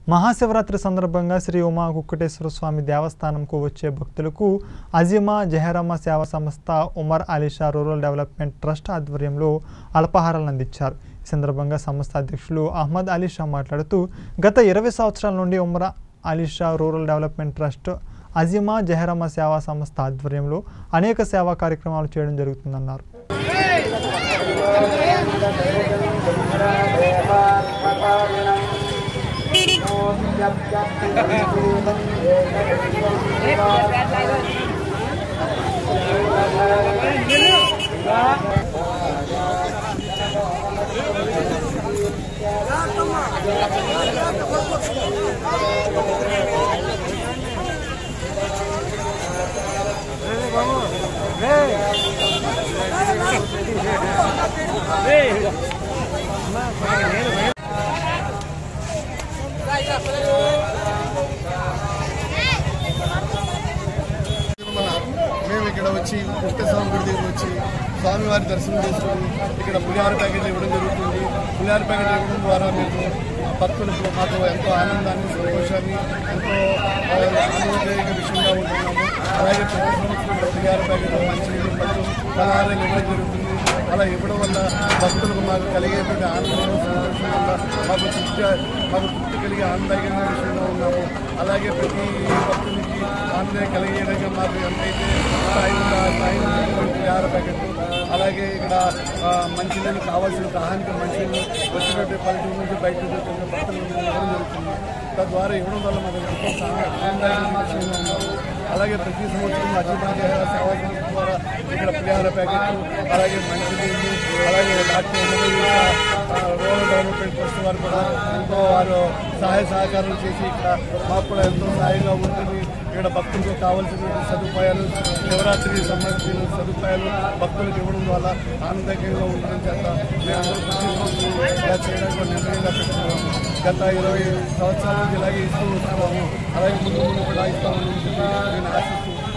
మహాశివరాత్రి సందర్భంగా శ్రీ ఉమా కుక్కటేశ్వర స్వామి దేవస్థానంకు వచ్చే భక్తులకు అజిమా జహరమ్మ సేవా సంస్థ Umar Alisha rural development trust ఆధ్వర్యంలో అల్పాహారాలను అందించారు। ఈ సందర్భంగా సంస్థ అధ్యక్షులు అహ్మద్ అలీషా మాట్లాడుతూ గత 20 సంవత్సరాల నుండి Umar Alisha rural development trust Azima Zaharamma సేవా సంస్థ ఆధ్వర్యంలో అనేక సేవా కార్యక్రమాలు చేయడం జరుగుతుందన్నారు। మేము ఇక్కడ వచ్చి కృష్ణస్వామి గుడి దగ్గర వచ్చి స్వామివారి దర్శనం చేసుకుని ఇక్కడ పులిహార ప్యాకెట్లు ఇవ్వడం జరుగుతుంది। పులిహార ప్యాకెట్లు ఇవ్వడం ద్వారా మేము భక్తులకు మాకు ఎంతో ఆనందాన్ని సంతోషాన్ని ఎంతో ఆనందదాయక విషయంగా ఉంటున్నాము। అలాగే ప్రతి సంవత్సరం పులిహార ప్యాకెట్లు మంచినీళ్ళు పళ్ళు పలహారాలు ఇవ్వడం జరుగుతుంది। అలా ఇవ్వడం వల్ల భక్తులకు మాకు కలిగేటువంటి ఆనందం సంతోషం వల్ల మాకు తృప్తి కలిగే ఆనందదాయకమైన విషయంగా ఉన్నాము। అలాగే ప్రతి భక్తునికి ఆనందం కలిగేలాగా మాకు ఎంతైతే స్థాయి పులిహార ప్యాకెట్లు అలాగే ఇక్కడ మంచినీళ్ళు కావాల్సిన దాహానికి మంచినీళ్ళు వచ్చినట్టు పల్లెటూరు నుంచి బయట భక్తులకు ఇవ్వడం జరుగుతుంది। తద్వారా ఇవ్వడం వల్ల మాకు ఎంతో ఆనందదాయకమైన విషయంగా ఉన్నాము। అలాగే ప్రతి సంవత్సరం అజిమా జహరా సేవా సంస్థ ద్వారా ఇక్కడ పులిహార ప్యాకెట్లు అలాగే మంచినీళ్ళు అలాగే డాక్టర్ రూరల్ డెవలప్మెంట్ ట్రస్ట్ వారు కూడా ఎంతో వారు సహాయ సహకారాలు చేసి ఇక్కడ మాకు కూడా ఎంతో సహాయంగా ఉంటుంది। ఇక్కడ భక్తులకు కావాల్సిన సదుపాయాలు శివరాత్రికి సంబంధించిన సదుపాయాలు భక్తులకు ఇవ్వడం వల్ల ఆనందకరంగా ఉండడం చేత మేమందరూ ప్రతి సంవత్సరం ఇలా చేయడానికి నిర్ణయంగా పెట్టుకున్నాము। గత 20 సంవత్సరాల నుంచి ఇలాగే ఇస్తూ వస్తున్నాము। అలాగే ముందు కూడా ఇస్తామని నేను ఆశిస్తూ